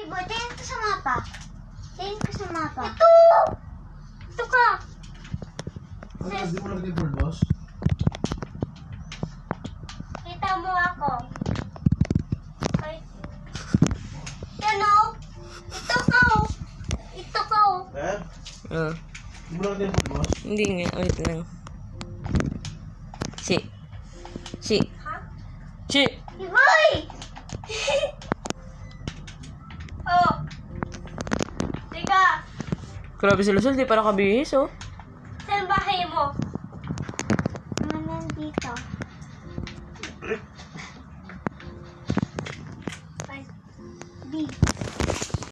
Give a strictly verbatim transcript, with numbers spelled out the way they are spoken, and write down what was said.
Iboy, tingin ka sa mapa. Tingin ka sa mapa. Ito! Ito ka! Ano, hindi mo lagi yung boss? Kita mo ako. Ay. Yan o. Ito ka o. Ito ka o. Eh? Ah, Hindi mo lagi yung boss? hindi nga. Wait lang. Si. Si. Ha? Si. Iboy! Oh. Teka. Grabe si Luzol, di pa nakabihis, oh. Saan bahay mo? Ano nandito? Ay. B.